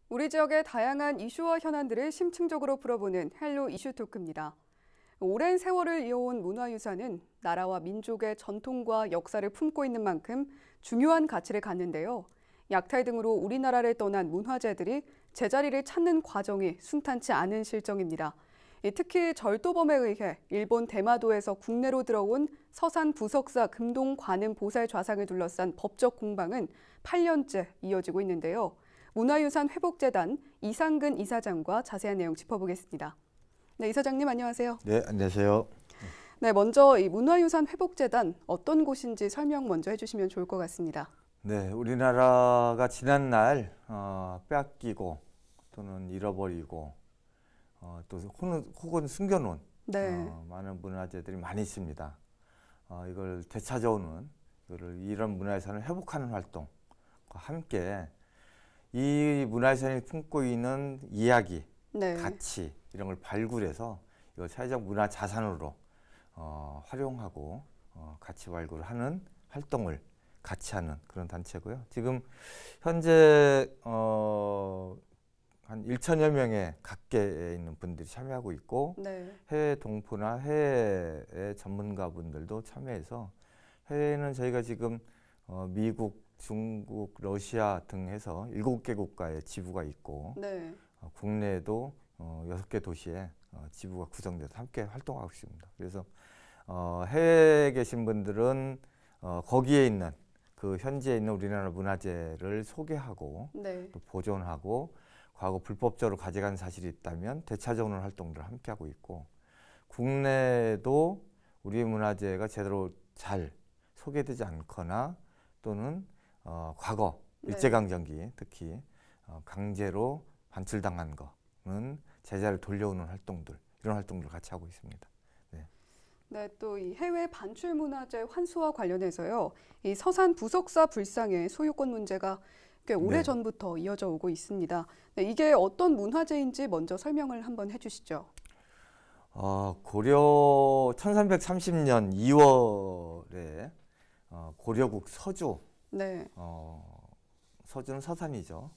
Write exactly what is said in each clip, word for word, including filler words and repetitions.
우리 지역의 다양한 이슈와 현안들을 심층적으로 풀어보는 헬로 이슈 토크입니다. 오랜 세월을 이어온 문화유산은 나라와 민족의 전통과 역사를 품고 있는 만큼 중요한 가치를 갖는데요. 약탈 등으로 우리나라를 떠난 문화재들이 제자리를 찾는 과정이 순탄치 않은 실정입니다. 특히 절도범에 의해 일본 대마도에서 국내로 들어온 서산 부석사 금동 관음 보살 좌상을 둘러싼 법적 공방은 팔 년째 이어지고 있는데요. 문화유산 회복재단 이상근 이사장과 자세한 내용 짚어보겠습니다. 네, 이사장님 안녕하세요. 네, 안녕하세요. 네, 먼저 이 문화유산 회복재단 어떤 곳인지 설명 먼저 해주시면 좋을 것 같습니다. 네, 우리나라가 지난날 어, 빼앗기고 또는 잃어버리고 어, 또 혹은, 혹은 숨겨놓은 네. 어, 많은 문화재들이 많이 있습니다. 어, 이걸 되찾아오는 이거를 이런 문화유산을 회복하는 활동과 함께 이 문화유산이 품고 있는 이야기, 네. 가치 이런 걸 발굴해서 이걸 사회적 문화 자산으로 어, 활용하고 어, 가치 발굴을 하는 활동을 같이 하는 그런 단체고요. 지금 현재 어, 한 일천여 명의 각계에 있는 분들이 참여하고 있고 네. 해외 동포나 해외의 전문가분들도 참여해서 해외는 저희가 지금 어, 미국, 중국, 러시아 등 해서 일곱 개 국가의 지부가 있고 네. 어, 국내에도 어, 여섯 개 도시에 어, 지부가 구성돼서 함께 활동하고 있습니다. 그래서 어, 해외에 계신 분들은 어, 거기에 있는 그 현지에 있는 우리나라 문화재를 소개하고 네. 또 보존하고 과거 불법적으로 가져간 사실이 있다면 되찾아오는 활동들을 함께 하고 있고 국내에도 우리 문화재가 제대로 잘 소개되지 않거나 또는 어, 과거 네. 일제강점기 특히 어, 강제로 반출당한 거는 제자를 돌려오는 활동들 이런 활동들을 같이 하고 있습니다. 네, 네, 또 이 해외 반출 문화재 환수와 관련해서요. 이 서산 부석사 불상의 소유권 문제가 꽤 오래 네. 전부터 이어져 오고 있습니다. 네, 이게 어떤 문화재인지 먼저 설명을 한번 해주시죠. 어, 고려 천삼백삼십 년 이월에 어, 고려국 서주 네. 어, 서주는 서산이죠.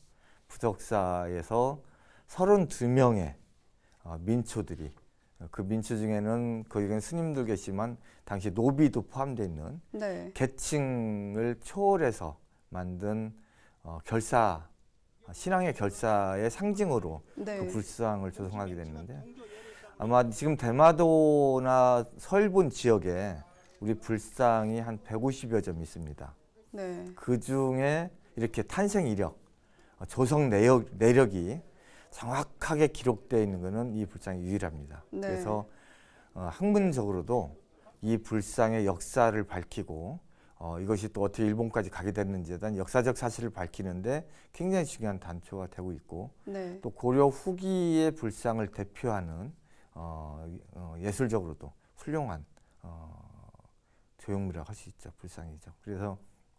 부석사에서 서른두 명의 어, 민초들이 그 민초 중에는 거기는 스님들 계시지만 당시 노비도 포함되어 있는 네. 계층을 초월해서 만든 어, 결사 신앙의 결사의 상징으로 네. 그 불상을 조성하게 됐는데 아마 지금 대마도나 서일본 지역에 우리 불상이 한 백오십여 점 있습니다. 네. 그 중에 이렇게 탄생 이력, 조성 내역, 내력이 정확하게 기록되어 있는 것은 이 불상이 유일합니다. 네. 그래서 어, 학문적으로도 이 불상의 역사를 밝히고 어, 이것이 또 어떻게 일본까지 가게 됐는지에 대한 역사적 사실을 밝히는데 굉장히 중요한 단초가 되고 있고 네. 또 고려 후기의 불상을 대표하는 어, 어, 예술적으로도 훌륭한 어, 조형물이라고 할 수 있죠. 불상이죠. 그래서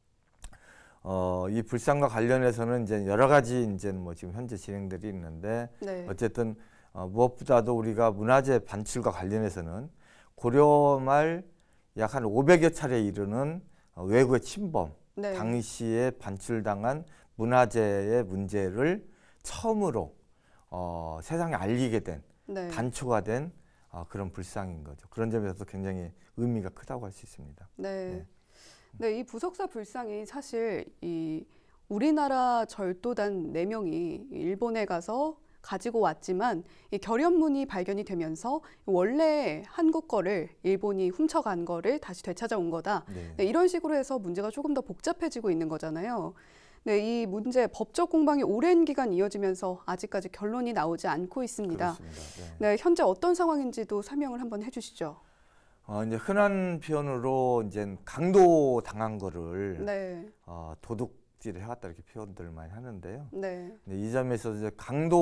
어, 이 불상과 관련해서는 이제 여러 가지 이제 뭐 지금 현재 진행들이 있는데 네. 어쨌든 어, 무엇보다도 우리가 문화재 반출과 관련해서는 고려 말 약 한 오백여 차례에 이르는 어, 외국의 침범, 네. 당시에 반출당한 문화재의 문제를 처음으로 어, 세상에 알리게 된 네. 단초가 된 어, 그런 불상인 거죠. 그런 점에서 굉장히 의미가 크다고 할 수 있습니다. 네. 네. 네, 이 부석사 불상이 사실 이 우리나라 절도단 네 명이 일본에 가서 가지고 왔지만 이 결연문이 발견이 되면서 원래 한국 거를 일본이 훔쳐간 거를 다시 되찾아온 거다. 네. 네, 이런 식으로 해서 문제가 조금 더 복잡해지고 있는 거잖아요. 네, 이 문제 법적 공방이 오랜 기간 이어지면서 아직까지 결론이 나오지 않고 있습니다. 그렇습니다. 네, 현재 어떤 상황인지도 설명을 한번 해주시죠. 어, 이제 흔한 표현으로 이제 강도 당한 거를 네, 어, 도둑질을 해왔다 이렇게 표현들을 많이 하는데요. 네, 근데 이 점에서 이제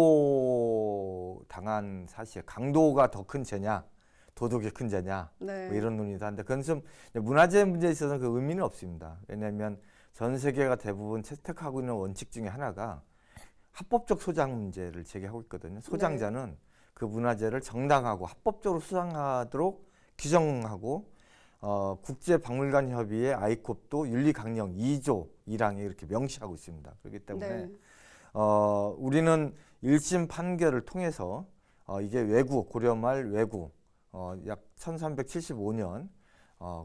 강도 당한 사실, 강도가 더 큰 죄냐, 도둑이 큰 죄냐, 네, 뭐 이런 논의도 하는데 그건 좀 문화재 문제에 있어서는 그 의미는 없습니다. 왜냐하면 전 세계가 대부분 채택하고 있는 원칙 중에 하나가 합법적 소장 문제를 제기하고 있거든요. 소장자는 네. 그 문화재를 정당하고 합법적으로 수상하도록 규정하고 어, 국제박물관 협의회 아이콥도 윤리강령 이 조 일 항에 이렇게 명시하고 있습니다. 그렇기 때문에 네. 어, 우리는 일 심 판결을 통해서 어, 이게 외구, 고려 말 외구, 어, 약 천삼백칠십오 년 어,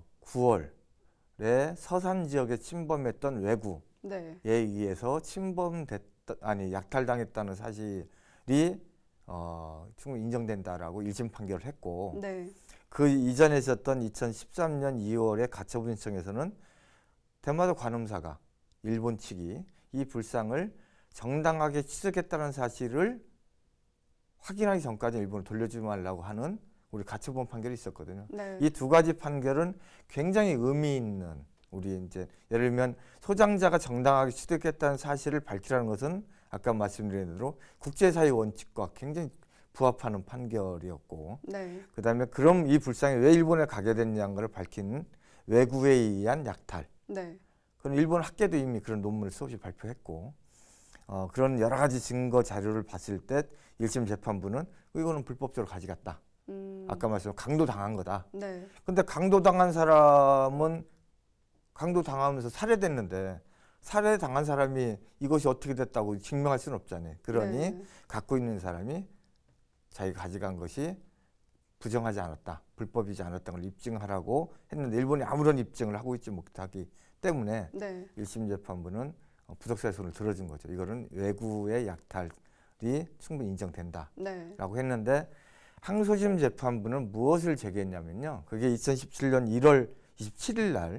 구월에 서산 지역에 침범했던 외구에 네. 의해서 침범됐다, 아니 약탈당했다는 사실이 어, 충분히 인정된다라고 일 심 판결을 했고, 네. 그 이전에 있었던 이천십삼 년 이월에 가처분 신청에서는 대마도 관음사가 일본 측이 이 불상을 정당하게 취득했다는 사실을 확인하기 전까지 일본을 돌려주지 말라고 하는 우리 가처분 판결이 있었거든요. 네. 이 두 가지 판결은 굉장히 의미 있는, 우리 이제 예를 들면 소장자가 정당하게 취득했다는 사실을 밝히라는 것은 아까 말씀드린 대로 국제사회 원칙과 굉장히 부합하는 판결이었고, 네. 그다음에 그럼 이 불상이 왜 일본에 가게 됐냐는 밝힌 외구에 의한 약탈. 네. 그럼 일본 학계도 이미 그런 논문을 수없이 발표했고, 어, 그런 여러 가지 증거 자료를 봤을 때 일 심 재판부는 이거는 불법적으로 가져갔다. 음. 아까 말씀 강도 당한 거다. 네. 근데 강도 당한 사람은 강도 당하면서 살해됐는데 살해당한 사람이 이것이 어떻게 됐다고 증명할 수는 없잖아요. 그러니 네. 갖고 있는 사람이 자기가 가져간 것이 부정하지 않았다, 불법이지 않았다는 걸 입증하라고 했는데 일본이 아무런 입증을 하고 있지 못하기 때문에 네. 일 심 재판부는 부석사의 손을 들어준 거죠. 이거는 외구의 약탈이 충분히 인정된다라고 네. 했는데, 항소심 재판부는 무엇을 제기했냐면요. 그게 이천십칠 년 일월 이십칠일 날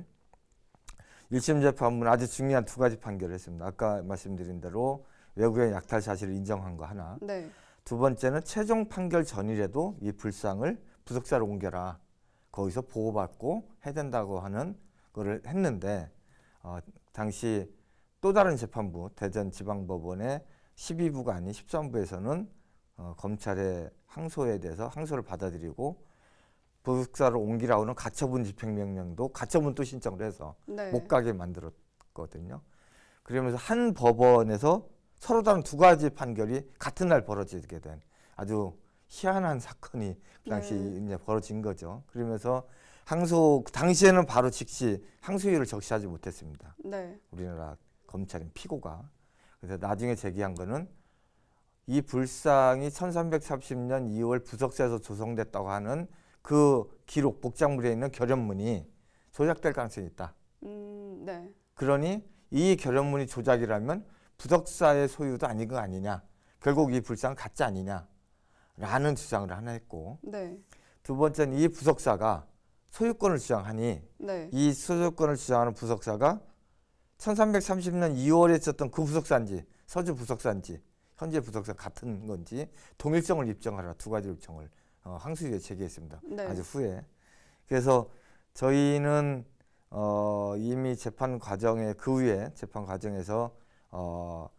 일 심 재판부는 아주 중요한 두 가지 판결을 했습니다. 아까 말씀드린 대로 외구의 약탈 사실을 인정한 거 하나. 네. 두 번째는 최종 판결 전일에도 이 불상을 부석사로 옮겨라, 거기서 보호받고 해야 된다고 하는 거를 했는데, 어, 당시 또 다른 재판부 대전지방법원의 십이 부가 아닌 십삼 부에서는 어, 검찰의 항소에 대해서 항소를 받아들이고 부석사로 옮기라고는 가처분 집행명령도 가처분 또 신청을 해서 네. 못 가게 만들었거든요. 그러면서 한 법원에서 서로 다른 두 가지 판결이 같은 날 벌어지게 된 아주 희한한 사건이 그 당시 네. 이제 벌어진 거죠. 그러면서 항소 당시에는 바로 즉시 항소유예를 적시하지 못했습니다. 네. 우리나라 검찰인 피고가. 그래서 나중에 제기한 거는 이 불상이 천삼백삼십 년 이월 부석사에서 조성됐다고 하는 그 기록 복장물에 있는 결연문이 조작될 가능성이 있다. 음. 네. 그러니 이 결연문이 조작이라면 부석사의 소유도 아닌 거 아니냐, 결국 이 불상은 가짜 아니냐라는 주장을 하나 했고, 네. 두 번째는 이 부석사가 소유권을 주장하니 네. 이 소유권을 주장하는 부석사가 천삼백삼십 년 이월에 있었던 그 부석사인지 서주 부석사인지 현재 부석사 같은 건지 동일성을 입증하라, 두 가지 입증을 어, 항소유예 제기했습니다. 네. 아주 후에. 그래서 저희는 어, 이미 재판 과정에 그 후에 재판 과정에서 어,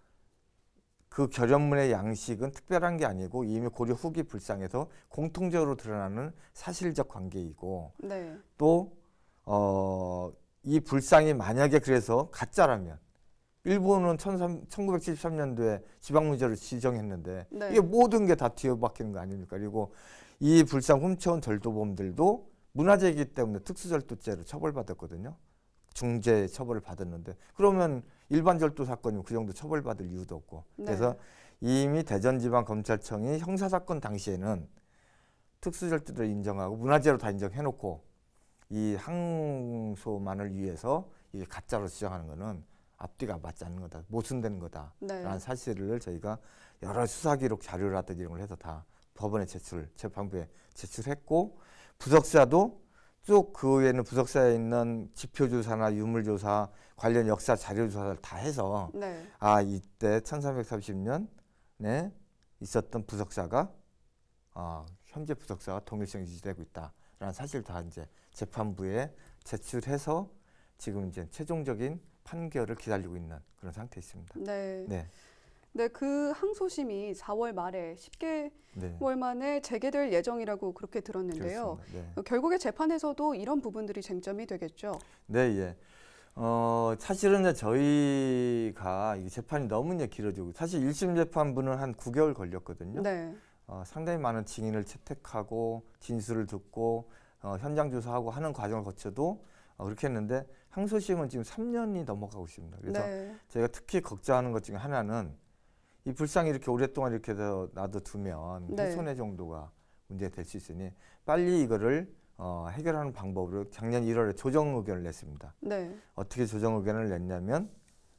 그 결연문의 양식은 특별한 게 아니고 이미 고려 후기 불상에서 공통적으로 드러나는 사실적 관계이고, 네. 또 어, 이 불상이 만약에 그래서 가짜라면 일본은 천구백칠십삼 년도에 지방문제를 지정했는데 네. 이게 모든 게 다 뒤집박히는 거 아닙니까? 그리고 이 불상 훔쳐온 절도범들도 문화재이기 때문에 특수절도죄로 처벌받았거든요. 중재 처벌을 받았는데, 그러면 일반 절도 사건이면 그 정도 처벌받을 이유도 없고. 네. 그래서 이미 대전지방검찰청이 형사사건 당시에는 특수절도를 인정하고 문화재로 다 인정해놓고 이 항소만을 위해서 이게 가짜로 주장하는 거는 앞뒤가 맞지 않는 거다, 모순되는 거다라는 네. 사실을 저희가 여러 수사기록 자료라든지 이런 걸 해서 다 법원에 제출, 재판부에 제출했고, 부석사도 쭉 그 외에는 부석사에 있는 지표조사나 유물조사, 관련 역사 자료조사를 다 해서 네. 아, 이때 천삼백삼십 년에 있었던 부석사가 어, 현재 부석사와 동일성이 유지되고 있다라는 사실을 다 이제 재판부에 제출해서 지금 이제 최종적인 판결을 기다리고 있는 그런 상태에 있습니다. 네. 네, 네, 그 항소심이 사월 말에 십 개월 네, 만에 재개될 예정이라고 그렇게 들었는데요. 그렇습니다. 네. 어, 결국에 재판에서도 이런 부분들이 쟁점이 되겠죠. 네, 예. 어, 사실은 이제 저희가 이 재판이 너무 이제 길어지고, 사실 일 심 재판부는 한 구 개월 걸렸거든요. 네. 어, 상당히 많은 증인을 채택하고 진술을 듣고 어, 현장 조사하고 하는 과정을 거쳐도 어, 그렇게 했는데, 항소심은 지금 삼 년이 넘어가고 있습니다. 그래서 네. 제가 특히 걱정하는 것 중에 하나는 이 불상이 이렇게 오랫동안 이렇게 놔둬두면 네. 훼손의 정도가 문제가 될 수 있으니 빨리 이거를 어, 해결하는 방법으로 작년 일월에 조정 의견을 냈습니다. 네. 어떻게 조정 의견을 냈냐면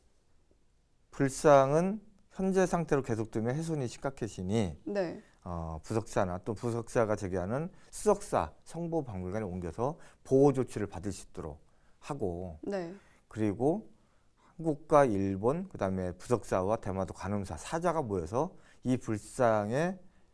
불상은 현재 상태로 계속두면 훼손이 심각해지니 네. 어, 부석사나 또 부석사가 제기하는 수석사 성보박물관에 옮겨서 보호 조치를 받을 수 있도록 하고 네. 그리고 한국과 일본 그다음에 부석사와 대마도 관음사 사자가 모여서 이 불상의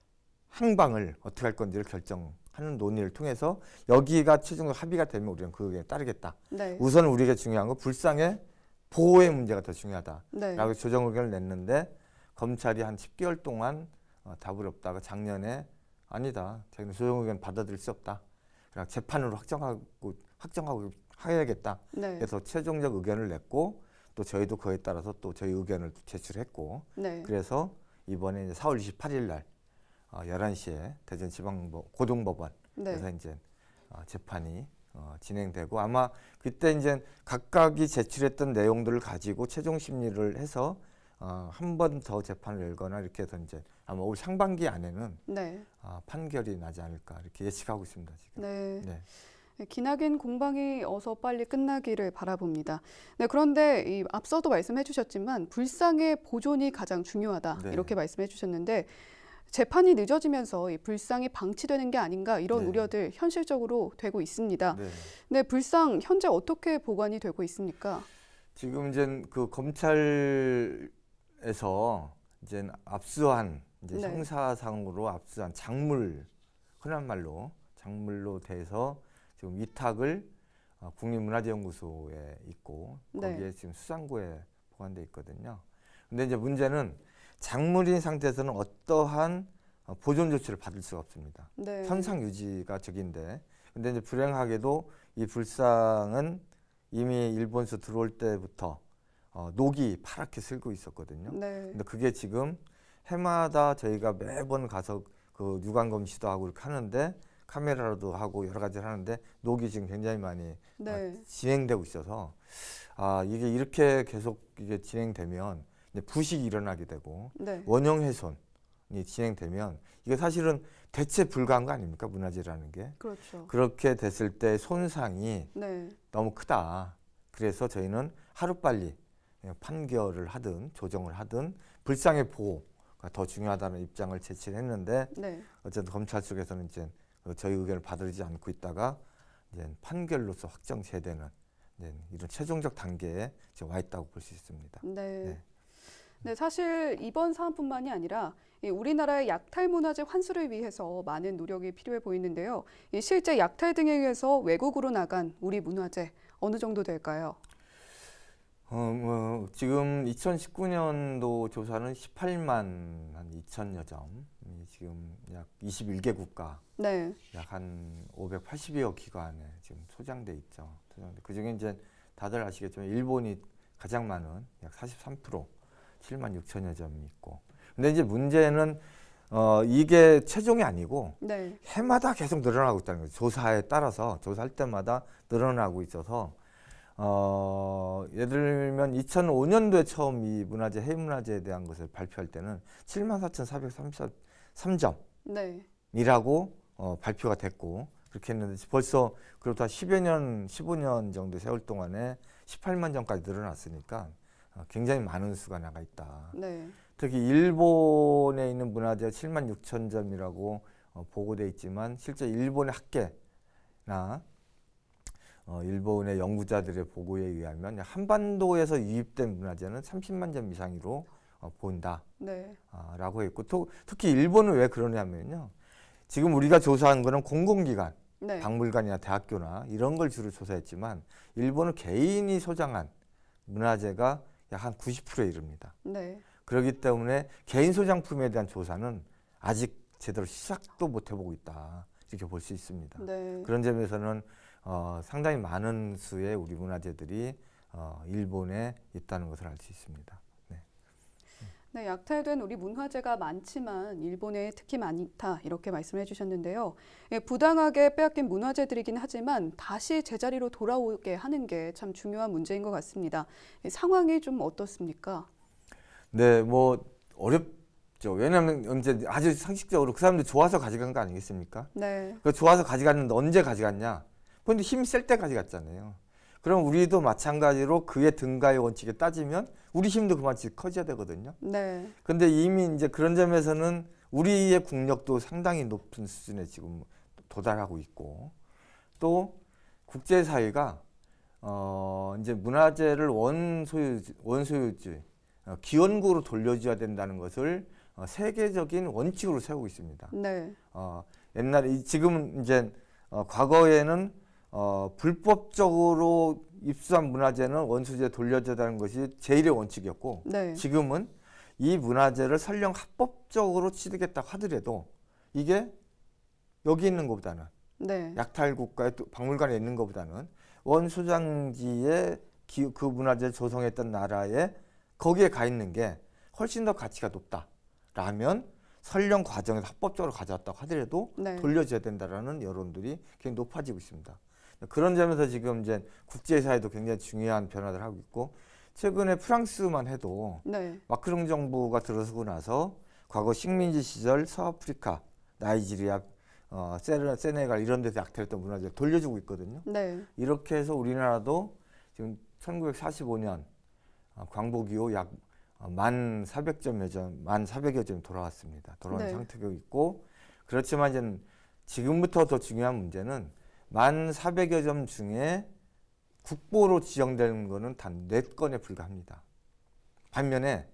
행방을 어떻게 할 건지를 결정하는 논의를 통해서 여기가 최종적으로 합의가 되면 우리는 그 의견에 따르겠다. 네. 우선 우리가 중요한 건 불상의 보호의 문제가 더 중요하다라고 네. 조정 의견을 냈는데 검찰이 한 십 개월 동안 어, 답을 없다가 작년에 아니다. 자기는 조정 의견 받아들일 수 없다. 그냥 재판으로 확정하고 확정하고 해야겠다. 네. 그래서 최종적 의견을 냈고 또 저희도 그에 따라서 또 저희 의견을 제출했고 네. 그래서 이번에 이제 사월 이십팔일 날 어, 열한 시에 대전지방법 고등법원에서 네. 이제 어, 재판이 어, 진행되고 아마 그때 이제 각각이 제출했던 내용들을 가지고 최종 심리를 해서 어, 한 번 더 재판을 열거나 이렇게 해서 이제 아마 올 상반기 안에는 네. 어, 판결이 나지 않을까 이렇게 예측하고 있습니다 지금. 네. 네. 기나긴 공방이 어서 빨리 끝나기를 바라봅니다. 네, 그런데 이 앞서도 말씀해 주셨지만 불상의 보존이 가장 중요하다 네. 이렇게 말씀해 주셨는데 재판이 늦어지면서 이 불상이 방치되는 게 아닌가 이런 네. 우려들 현실적으로 되고 있습니다. 네. 네, 불상 현재 어떻게 보관이 되고 있습니까? 지금 이제 그 검찰에서 이제 압수한 이제 네. 형사상으로 압수한 작물 흔한 말로 작물로 돼서 지금 위탁을 어, 국립문화재연구소에 있고 거기에 네. 지금 수상고에 보관돼 있거든요. 근데 이제 문제는 작물인 상태에서는 어떠한 어, 보존 조치를 받을 수가 없습니다. 네. 현상 유지가 적인데, 근데 이제 불행하게도 이 불상은 이미 일본에서 들어올 때부터 어, 녹이 파랗게 슬고 있었거든요. 네. 근데 그게 지금 해마다 저희가 매번 가서 그 유관 검시도 하고 이렇게 하는데 카메라로도 하고 여러 가지를 하는데 녹이 지금 굉장히 많이 네. 어, 진행되고 있어서 아 이게 이렇게 계속 이게 진행되면 이제 부식이 일어나게 되고 네. 원형 훼손이 진행되면 이게 사실은 대체 불가한 거 아닙니까? 문화재라는 게. 그렇죠. 그렇게 됐을 때 손상이 네. 너무 크다. 그래서 저희는 하루빨리 판결을 하든 조정을 하든 불상의 보호가 더 중요하다는 입장을 제시했는데 네. 어쨌든 검찰 쪽에서는 이제 저희 의견을 받아들이지 않고 있다가 이제 판결로서 확정 제되는 이제 이런 최종적 단계에 지금 와 있다고 볼 수 있습니다. 네. 네. 네, 사실 이번 사안뿐만이 아니라 이 우리나라의 약탈 문화재 환수를 위해서 많은 노력이 필요해 보이는데요. 이 실제 약탈 등에 의해서 외국으로 나간 우리 문화재 어느 정도 될까요? 어, 뭐 지금 이천십구 년도 조사는 십팔만 한 이천여 점, 지금 약 이십일 개 국가, 네. 약 한 오백팔십여 기관에 지금 소장돼 있죠. 그 중에 이제 다들 아시겠지만 일본이 가장 많은 약 사십삼 퍼센트, 칠만 육천여 점이 있고. 근데 이제 문제는 어, 이게 최종이 아니고 네. 해마다 계속 늘어나고 있다는 거죠. 조사에 따라서 조사할 때마다 늘어나고 있어서. 어, 예를 들면 이천오 년도에 처음 이 문화재, 해외문화재에 대한 것을 발표할 때는 칠만 사천사백삼십삼 점이라고 네. 어, 발표가 됐고 그렇게 했는데 벌써 그로부터 십여 년, 십오 년 정도 세월 동안에 십팔만 점까지 늘어났으니까 어, 굉장히 많은 수가 나가 있다. 네. 특히 일본에 있는 문화재 칠만 육천 점이라고 어, 보고돼 있지만 실제 일본의 학계나 어, 일본의 연구자들의 보고에 의하면 한반도에서 유입된 문화재는 삼십만 점 이상으로 어, 보인다. 네. 아, 라고 했고 또, 특히 일본은 왜 그러냐면요. 지금 우리가 조사한 거는 공공기관, 네. 박물관이나 대학교나 이런 걸 주로 조사했지만 일본은 개인이 소장한 문화재가 약 한 구십 퍼센트에 이릅니다. 네. 그렇기 때문에 개인 소장품에 대한 조사는 아직 제대로 시작도 못 해보고 있다. 이렇게 볼 수 있습니다. 네. 그런 점에서는 어, 상당히 많은 수의 우리 문화재들이 어, 일본에 있다는 것을 알 수 있습니다. 네. 네, 약탈된 우리 문화재가 많지만 일본에 특히 많다 이렇게 말씀해 주셨는데요. 예, 부당하게 빼앗긴 문화재들이긴 하지만 다시 제자리로 돌아오게 하는 게 참 중요한 문제인 것 같습니다. 예, 상황이 좀 어떻습니까? 네, 뭐 어렵죠. 왜냐하면 이제 아주 상식적으로 그 사람들 좋아서 가져간 거 아니겠습니까? 네. 그 좋아서 가져갔는데 언제 가져갔냐? 근데 힘 셀 때 가져갔잖아요. 그럼 우리도 마찬가지로 그의 등가의 원칙에 따지면 우리 힘도 그만큼 커져야 되거든요. 네. 근데 이미 이제 그런 점에서는 우리의 국력도 상당히 높은 수준에 지금 도달하고 있고, 또 국제사회가 어 이제 문화재를 원소유 원소유지 어, 기원구로 돌려줘야 된다는 것을 어, 세계적인 원칙으로 세우고 있습니다. 네. 어, 옛날에 지금은 이제 어, 과거에는 어, 불법적으로 입수한 문화재는 원소유지에 돌려줘야 하는 것이 제일의 원칙이었고, 네. 지금은 이 문화재를 설령 합법적으로 취득했다고 하더라도 이게 여기 있는 것보다는 네. 약탈 국가의 박물관에 있는 것보다는 원소장지에 기, 그 문화재를 조성했던 나라에 거기에 가 있는 게 훨씬 더 가치가 높다라면 설령 과정에서 합법적으로 가져왔다고 하더라도 네. 돌려줘야 된다라는 여론들이 굉장히 높아지고 있습니다. 그런 점에서 지금 이제 국제사회도 굉장히 중요한 변화를 하고 있고, 최근에 프랑스만 해도 네. 마크롱 정부가 들어서고 나서 과거 식민지 시절 서아프리카, 나이지리아, 어, 세르, 세네갈 이런 데서 약탈했던 문화재를 돌려주고 있거든요. 네. 이렇게 해서 우리나라도 지금 천구백사십오 년 어, 광복 이후 약 만 사백 점여 점, 만 사백여 점이 돌아왔습니다. 돌아온 네. 상태가 있고, 그렇지만 이제 지금부터 더 중요한 문제는 만 사백여 점 중에 국보로 지정되는 거는 단 네 건에 불과합니다. 반면에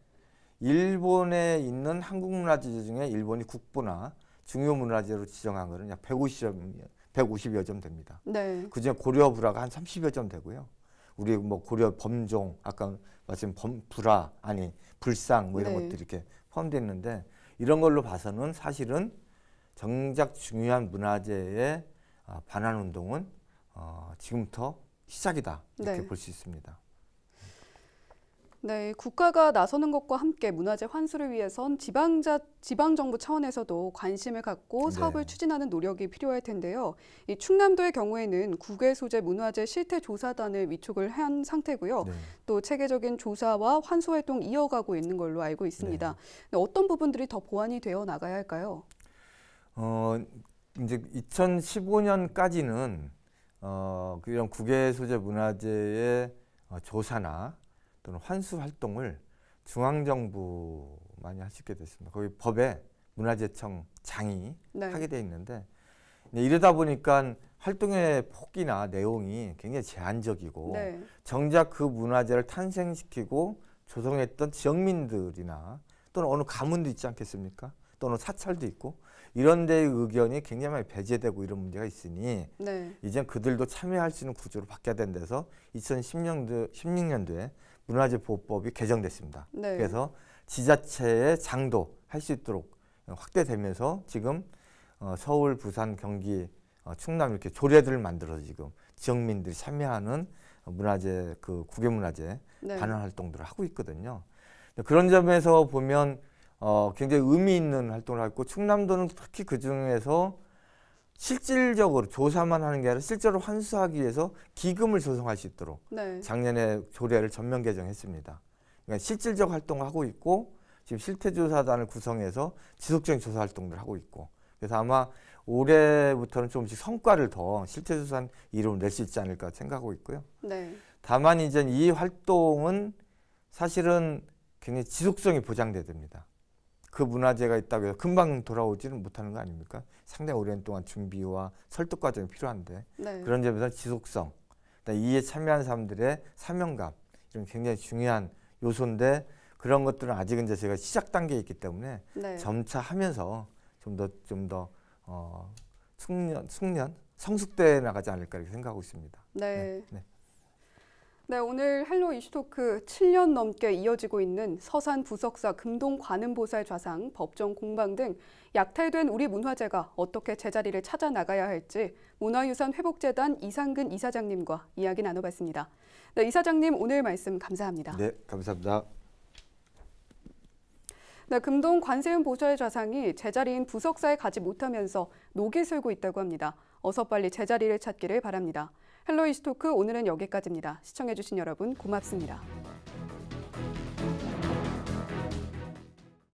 일본에 있는 한국 문화재 중에 일본이 국보나 중요 문화재로 지정한 거는 약 백오십 점, 백오십여 점 됩니다. 네. 그중에 고려 불화가 한 삼십여 점 되고요. 우리 뭐 고려 범종, 아까 말씀 범 불화 아니 불상 뭐 이런 네. 것들이 이렇게 포함되어 있는데, 이런 걸로 봐서는 사실은 정작 중요한 문화재에 반환 운동은 어, 지금부터 시작이다 이렇게 네. 볼 수 있습니다. 네, 국가가 나서는 것과 함께 문화재 환수를 위해선 지방자, 지방정부 차원에서도 관심을 갖고 사업을 네. 추진하는 노력이 필요할 텐데요. 이 충남도의 경우에는 국외 소재 문화재 실태 조사단을 위촉을 한 상태고요. 네. 또 체계적인 조사와 환수 활동 이어가고 있는 걸로 알고 있습니다. 네. 어떤 부분들이 더 보완이 되어 나가야 할까요? 어, 이제 이천십오 년까지는 어, 이런 국외 소재 문화재의 어, 조사나 또는 환수 활동을 중앙정부만이 할 수 있게 됐습니다. 거기 법에 문화재청 장이 네. 하게 돼 있는데, 이러다 보니까 활동의 폭이나 내용이 굉장히 제한적이고, 네. 정작 그 문화재를 탄생시키고 조성했던 지역민들이나 또는 어느 가문도 있지 않겠습니까? 또는 사찰도 있고, 이런 데의 의견이 굉장히 많이 배제되고 이런 문제가 있으니 네. 이제 그들도 참여할 수 있는 구조로 바뀌어야 된다 해서 이천십 년도, 십육 년도에 문화재보호법이 개정됐습니다. 네. 그래서 지자체의 장도 할 수 있도록 확대되면서 지금 어, 서울, 부산, 경기, 어, 충남 이렇게 조례들을 만들어서 지금 지역민들이 참여하는 문화재, 그 국외문화재 네. 반환 활동들을 하고 있거든요. 그런 점에서 보면 어, 굉장히 의미 있는 활동을 하고 있고, 충남도는 특히 그 중에서 실질적으로 조사만 하는 게 아니라 실제로 환수하기 위해서 기금을 조성할 수 있도록 네. 작년에 조례를 전면 개정했습니다. 그러니까 실질적 활동을 하고 있고, 지금 실태조사단을 구성해서 지속적인 조사 활동들을 하고 있고, 그래서 아마 올해부터는 조금씩 성과를 더 실태조사단 이름을 낼 수 있지 않을까 생각하고 있고요. 네. 다만 이제 이 활동은 사실은 굉장히 지속성이 보장돼야 됩니다. 그 문화재가 있다고 해서 금방 돌아오지는 못하는 거 아닙니까? 상당히 오랜 동안 준비와 설득 과정이 필요한데, 네. 그런 점에서 지속성, 이에 참여한 사람들의 사명감, 이런 굉장히 중요한 요소인데, 그런 것들은 아직은 이제 제가 시작 단계에 있기 때문에 네. 점차 하면서 좀 더 좀 더 어, 숙련, 숙련, 성숙돼 나가지 않을까 이렇게 생각하고 있습니다. 네. 네, 네. 네, 오늘 헬로 이슈토크 칠 년 넘게 이어지고 있는 서산 부석사 금동 관음보살 좌상, 법정 공방 등 약탈된 우리 문화재가 어떻게 제자리를 찾아 나가야 할지 문화유산 회복재단 이상근 이사장님과 이야기 나눠봤습니다. 네, 이사장님 오늘 말씀 감사합니다. 네, 감사합니다. 네, 금동 관세음 보살 좌상이 제자리인 부석사에 가지 못하면서 녹이 슬고 있다고 합니다. 어서 빨리 제자리를 찾기를 바랍니다. 헬로 이슈토크 오늘은 여기까지입니다. 시청해주신 여러분 고맙습니다.